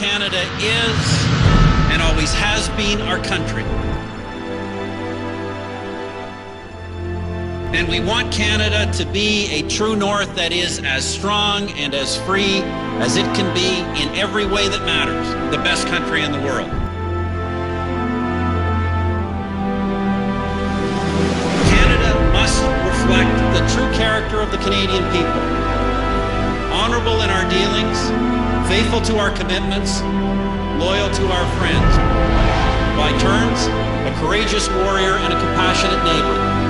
Canada is and always has been our country. And we want Canada to be a true north that is as strong and as free as it can be in every way that matters, the best country in the world. Canada must reflect the true character of the Canadian people. Honorable in our dealings, faithful to our commitments, loyal to our friends. By turns, a courageous warrior and a compassionate neighbor.